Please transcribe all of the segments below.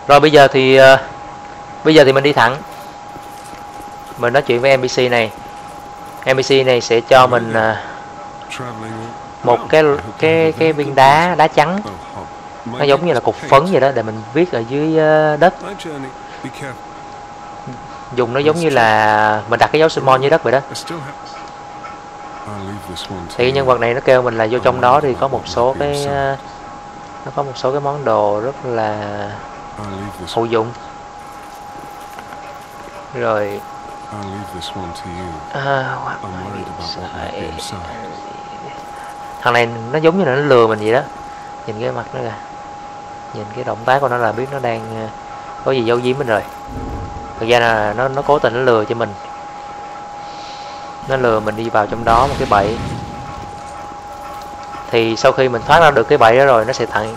Rồi bây giờ thì mình đi thẳng. Mình nói chuyện với NPC này. NPC này sẽ cho mình một cái viên đá trắng. Nó giống như là cục phấn vậy đó, để mình viết ở dưới đất. Dùng nó giống như là mình đặt cái dấu summon dưới đất vậy đó. Thì nhân vật này nó kêu mình là vô trong đó thì có một số cái nó có một số cái món đồ rất là hữu dụng. Rồi thằng này nó giống như là nó lừa mình vậy đó. Nhìn cái mặt nó kìa, nhìn cái động tác của nó là biết nó đang có gì giấu giếm mình rồi. Thực ra là nó cố tình nó lừa cho mình. Nó lừa mình đi vào trong đó một cái bẫy. Thì sau khi mình thoát ra được cái bẫy đó rồi,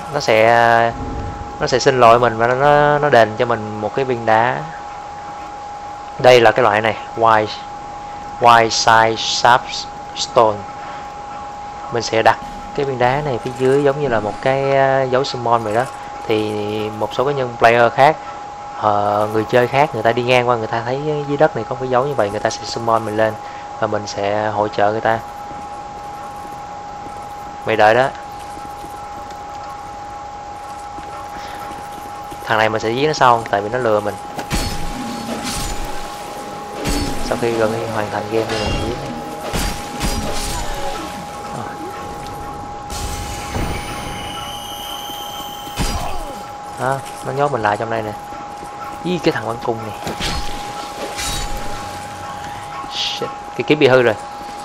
nó sẽ xin lỗi mình và nó đền cho mình một cái viên đá. Đây là cái loại này, white side sharp stone. Mình sẽ đặt cái viên đá này phía dưới giống như là một cái dấu summon vậy đó. Thì một số cái nhân player khác, người chơi khác, người ta đi ngang qua, người ta thấy dưới đất này có cái dấu như vậy, người ta sẽ summon mình lên và mình sẽ hỗ trợ người ta. Mày đợi đó. Thằng này mình sẽ giết nó sau, tại vì nó lừa mình. Sau khi gần hoàn thành game thì mình giết nó. Nó nhốt mình lại trong đây nè. Ý, cái thằng bắn cung này. Shit, cái kiếm bị hư rồi.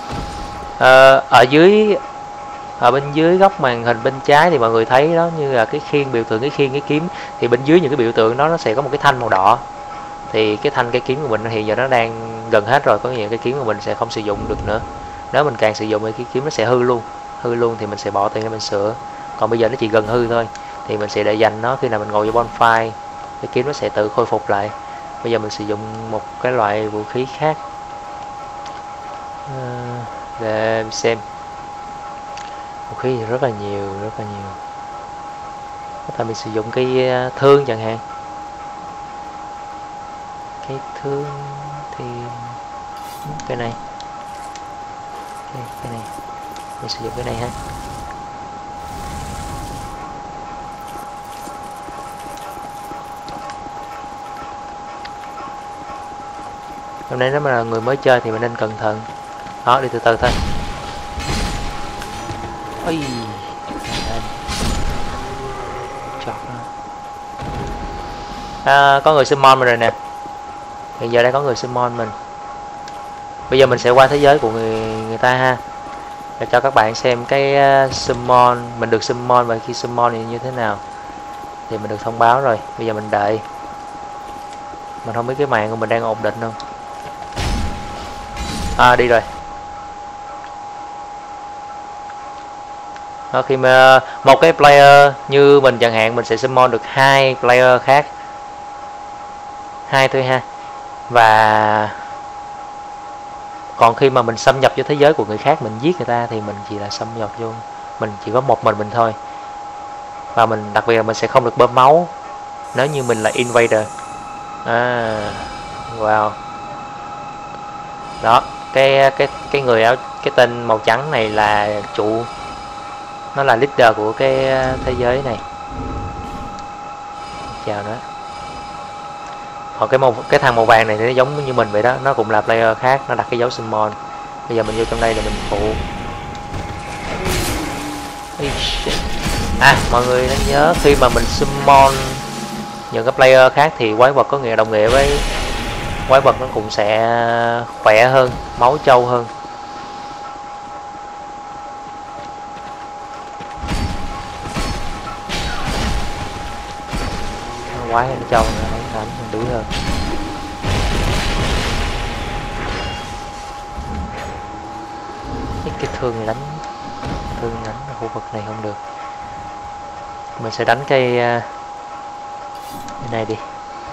Ở bên dưới góc màn hình bên trái thì mọi người thấy đó, như là cái khiên, biểu tượng cái khiên cái kiếm. Thì bên dưới những cái biểu tượng đó nó sẽ có một cái thanh màu đỏ. Thì cái thanh cây kiếm của mình hiện giờ nó đang gần hết rồi, có nghĩa cái kiếm của mình sẽ không sử dụng được nữa. Nếu mình càng sử dụng thì cái kiếm nó sẽ hư luôn thì mình sẽ bỏ tiền để mình sửa. Còn bây giờ nó chỉ gần hư thôi thì mình sẽ để dành nó, khi nào mình ngồi vô bonfire cái kiếm nó sẽ tự khôi phục lại. Bây giờ mình sử dụng một cái loại vũ khí khác để xem. Vũ khí thì rất là nhiều. Có thể mình sử dụng cái thương chẳng hạn. Cái thương thì cái này, cái này mình sử dụng cái này ha. Hôm nay nếu mà là người mới chơi thì mình nên cẩn thận. Đó, đi từ từ thôi. Ôi, có người summon mình rồi nè. Hiện giờ đây có người summon mình. Bây giờ mình sẽ qua thế giới của người ta ha, để cho các bạn xem cái summon, mình được summon và khi summon thì như thế nào. Thì mình được thông báo rồi. Bây giờ mình đợi. Mình không biết cái mạng của mình đang ổn định không. Đi rồi. Đó, khi mà một cái player như mình chẳng hạn, mình sẽ summon được 2 player khác, 2 thôi ha. Và còn khi mà mình xâm nhập vô thế giới của người khác, mình giết người ta thì mình chỉ là xâm nhập vô, mình chỉ có một mình thôi. Và mình đặc biệt là mình sẽ không được bơm máu nếu như mình là invader. Wow. Đó, cái người áo, cái tên màu trắng này là chủ, nó là leader của cái thế giới này. Chào nữa. Còn cái thằng màu vàng này thì nó giống như mình vậy đó, nó cũng là player khác, nó đặt cái dấu summon. Bây giờ mình vô trong đây là mình phụ. Mọi người nên nhớ khi mà mình summon những cái player khác thì quái vật có nghĩa đồng nghĩa với quái vật nó cũng sẽ khỏe hơn, máu trâu hơn. Quái nó trâu nó đánh đuổi hơn. Cái thương này đánh ở khu vực này không được. Mình sẽ đánh cái này đi.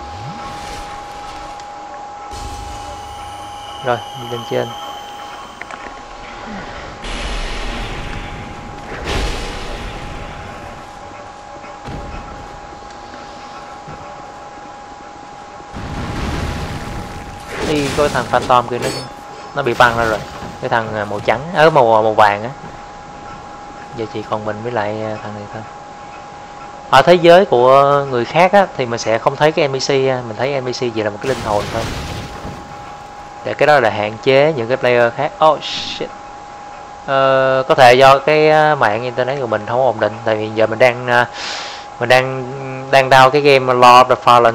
Rồi, đi lên trên. đi coi thằng Phantom kia nó bị băng ra rồi, cái thằng màu trắng màu vàng á. Giờ chỉ còn mình với lại thằng này thôi. Ở thế giới của người khác á thì mình sẽ không thấy cái NPC, mình thấy NPC chỉ là một cái linh hồn thôi. Để cái đó là hạn chế những cái player khác. Oh shit. Có thể do cái mạng internet của mình không ổn định, tại vì giờ mình đang down cái game Lord of the Fallen,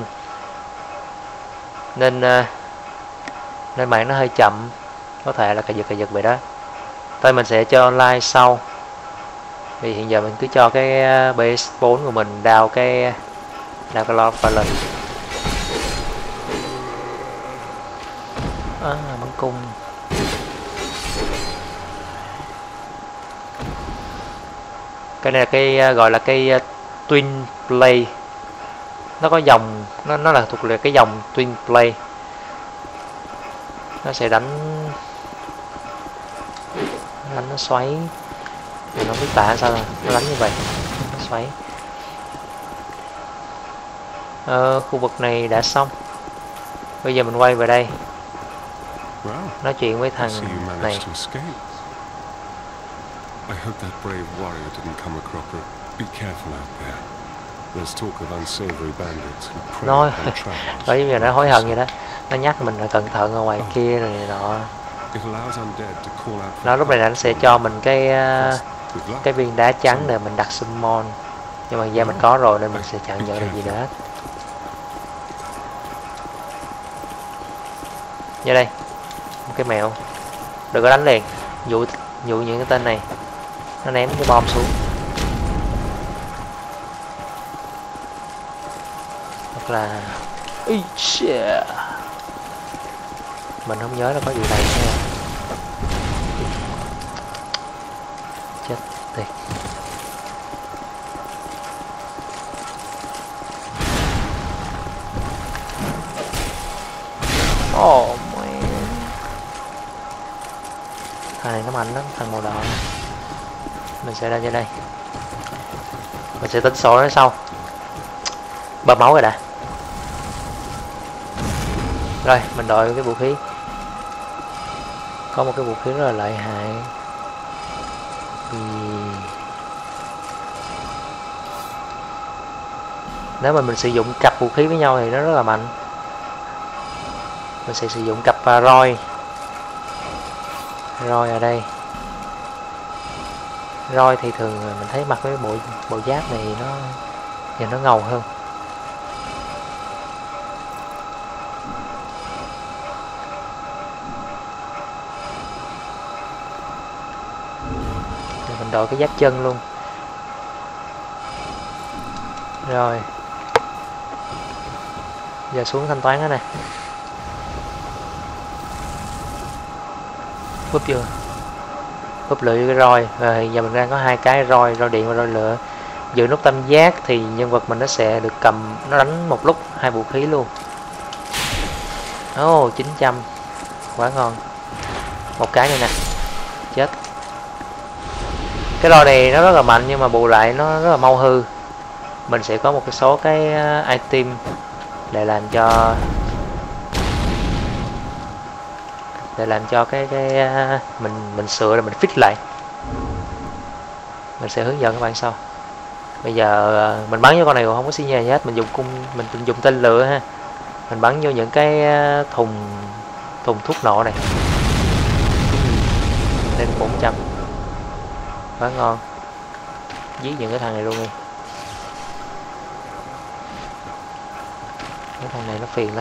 nên nên mạng nó hơi chậm, có thể là cà giật vậy đó. Thôi mình sẽ cho online sau, vì hiện giờ mình cứ cho cái PS4 của mình down cái Lord of Fallen. Bắn cung. Cái này là cái gọi là cái twin play, nó có dòng, nó là thuộc về cái dòng twin play. Nó sẽ đánh nó xoáy, mình không biết tả sao nó đánh như vậy, nó xoáy. Khu vực này đã xong, bây giờ mình quay về đây nói chuyện với thằng này. I hope that brave warrior didn't come a cropper. Be careful out there. There's talk of unsavory bandits who prey upon travelers. Bởi vì nó hối hận vậy đó. Nó nhắc mình là cẩn thận ở ngoài kia rồi nọ. Nó lúc này nó sẽ cho mình cái viên đá trắng để mình đặt summon. Nhưng mà giờ mình có rồi nên mình sẽ chẳng nhận được gì nữa. Như đây, một cái mẹo. Đừng có đánh liền. Dụ những cái tên này. Nó ném cái bom xuống. Hoặc là mình không nhớ nó có gì này nha. Chết tiệt. Oh man. Thằng này nó mạnh lắm, thằng màu đỏ này. Mình sẽ ra trên đây. Mình sẽ tính số nó sau. Bơm máu rồi đã. Rồi, mình đội cái vũ khí. Có một cái vũ khí rất là lợi hại. Nếu mà mình sử dụng cặp vũ khí với nhau thì nó rất là mạnh. Mình sẽ sử dụng cặp roi. Roi ở đây. Roi thì thường mình thấy mặc với bộ giáp này nó nhìn nó ngầu hơn. Rồi mình đội cái giáp chân luôn. Rồi. Giờ xuống thanh toán đó nè. Búp chưa? Búp lưỡi cái roi. Rồi giờ mình đang có hai cái roi điện và roi lửa. Giữ nút tam giác thì nhân vật mình nó sẽ được cầm, nó đánh một lúc hai vũ khí luôn. 900. Quá ngon. Một cái này nè. Chết. Cái roi này nó rất là mạnh nhưng mà bù lại nó rất là mau hư. Mình sẽ có một cái số cái item để làm cho cái mình sửa rồi mình fix lại. Mình sẽ hướng dẫn các bạn sau. Bây giờ mình bắn vô con này còn không có xi nhê gì hết, mình dùng tên lửa ha. Mình bắn vô những cái thùng thuốc nổ này. Lên 400. Quá ngon. Giết những cái thằng này luôn đi. Cái thằng này nó phiền lắm.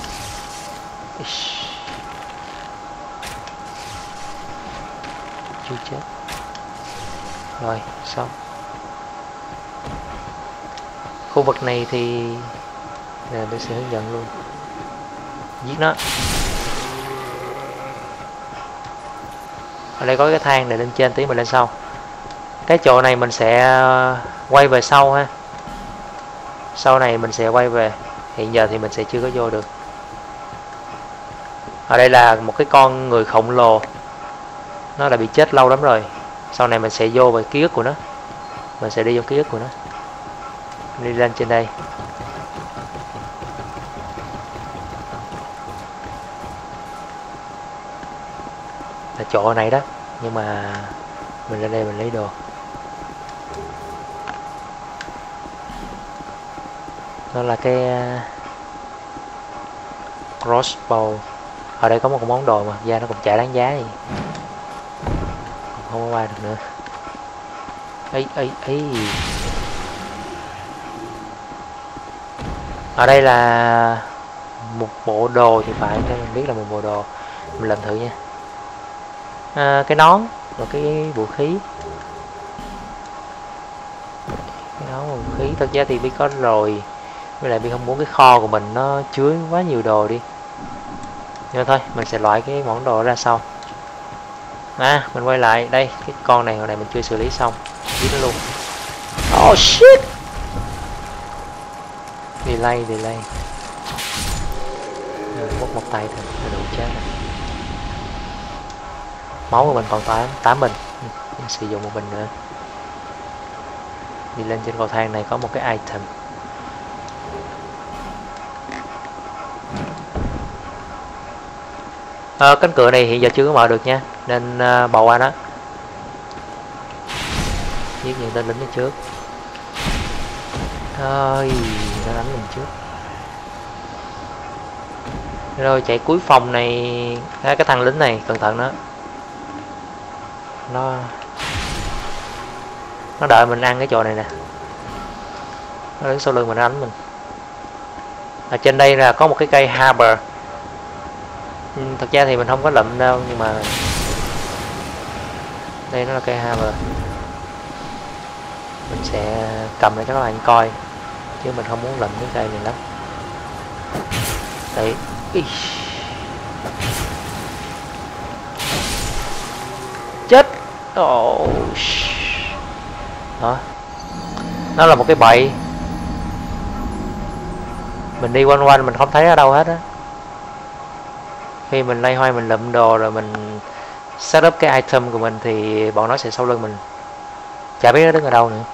Chưa chết. Rồi, xong. Khu vực này thì tôi sẽ hướng dẫn luôn. Giết nó. Ở đây có cái thang này lên trên, tí mình lên sau. Cái chỗ này mình sẽ quay về sau ha. Sau này mình sẽ quay về. Hiện giờ thì mình sẽ chưa có vô được. Ở đây là một cái con người khổng lồ. Nó đã bị chết lâu lắm rồi. Sau này mình sẽ vô về ký ức của nó. Mình sẽ đi vô ký ức của nó. Đi lên trên đây. chỗ này đó, nhưng mà mình lên đây mình lấy đồ. Đó là cái crossbow. Ở đây có một món đồ mà ra nó cũng chả đáng giá gì, không có qua được nữa. Ấy ở đây là một bộ đồ thì phải, cho mình biết là một bộ đồ. Mình làm thử nha. Cái nón và cái vũ khí. Cái nón và vũ khí thật ra thì biết có rồi, với lại biết không muốn cái kho của mình nó chứa quá nhiều đồ đi. Nhưng mà thôi mình sẽ loại cái món đồ ra sau. Mình quay lại đây, cái con này hồi này mình chưa xử lý xong, giết nó luôn. Oh shit, delay mất một tay thôi là đủ chết rồi. Máu của mình còn 8 bình, mình sử dụng một bình nữa. Đi lên trên cầu thang này có một cái item. Cánh cửa này hiện giờ chưa có mở được nha, nên bỏ qua đó. Giết những tên lính trước. Thôi nó đánh mình trước. Rồi chạy cuối phòng này. Cái thằng lính này cẩn thận đó, nó đợi mình ăn cái chỗ này nè, nó đứng sau lưng mình, nó đánh mình. Ở trên đây là có một cái cây harbor. Thật ra thì mình không có lụm đâu, nhưng mà đây nó là cây harbor. Mình sẽ cầm lại cho các bạn coi, chứ mình không muốn lụm cái cây này lắm. Đấy. Chết. Đó, nó là một cái bẫy. Mình đi quanh quanh mình không thấy ở đâu hết á. Khi mình lay hoay mình lụm đồ rồi mình set up cái item của mình thì bọn nó sẽ sau lưng mình, chả biết nó đứng ở đâu nữa.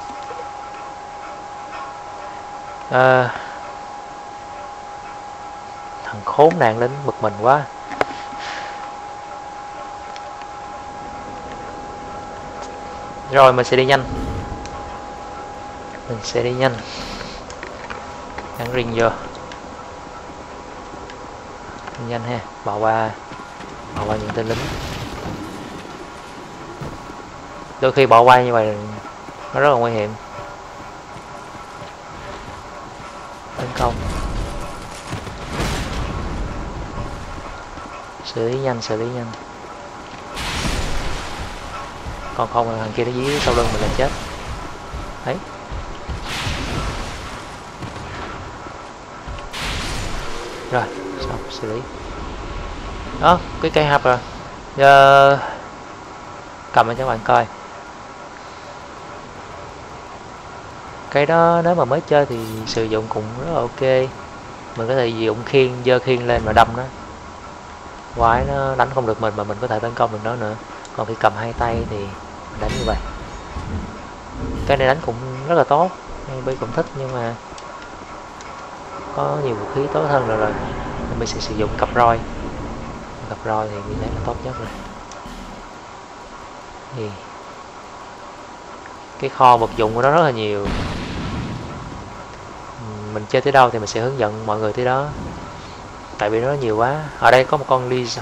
Thằng khốn nạn lính bực mình quá. Rồi mình sẽ đi nhanh. Gắn ring vô. Nhanh ha, bỏ qua những tên lính. Đôi khi bỏ qua như vậy nó rất là nguy hiểm. Tấn công. Xử lý nhanh. Còn không thằng kia nó dí sau lưng mình là chết. Đấy. Rồi, xong xử lý. Đó, cái cây hạp rồi. Giờ cầm lên cho các bạn coi. Cái đó nếu mà mới chơi thì sử dụng cũng rất là ok. Mình có thể dùng giơ khiên lên mà đâm nó. Quái nó đánh không được mình mà mình có thể tấn công được nó nữa. Còn khi cầm hai tay thì mình đánh như vậy. Cái này đánh cũng rất là tốt, Bi cũng thích, nhưng mà có nhiều vũ khí tốt hơn rồi nên mình sẽ sử dụng cặp roi. Cặp roi thì mình thấy là tốt nhất rồi. Thì cái kho vật dụng của nó rất là nhiều. Mình chơi tới đâu thì mình sẽ hướng dẫn mọi người tới đó, tại vì nó nhiều quá. Ở đây có một con Lisa.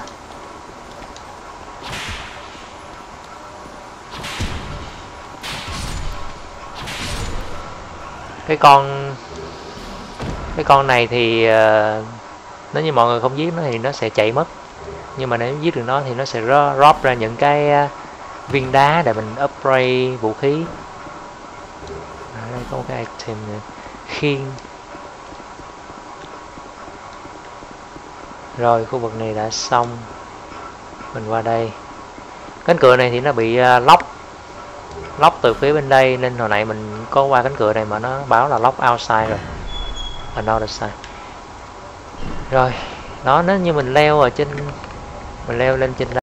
Cái con này thì nếu như mọi người không giết nó thì nó sẽ chạy mất, nhưng mà nếu giết được nó thì nó sẽ drop ra những cái viên đá để mình upgrade vũ khí. Ở đây có một cái item này. Khiên. Rồi khu vực này đã xong, mình qua đây. Cánh cửa này thì nó bị lock từ phía bên đây, nên hồi nãy mình có qua cánh cửa này mà nó báo là lock outside rồi, another side. Rồi đó, nếu như mình leo lên trên